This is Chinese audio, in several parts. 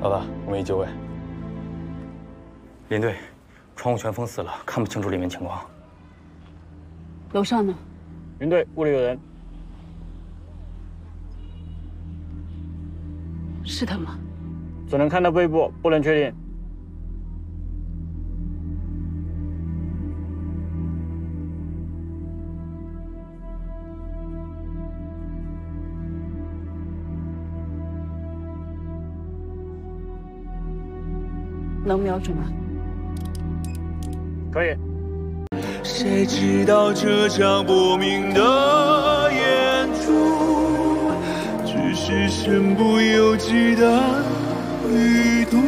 老大，我们已就位。连队，窗户全封死了，看不清楚里面情况。 楼上呢？ 云队，屋里有人。 是他吗？ 只能看到背部，不能确定。 能瞄准吗？ 可以。 谁知道这场薄命的演出，只是身不由己的旅途，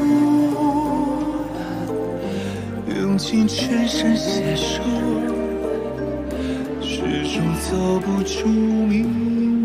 用尽全身解数，始终走不出迷雾。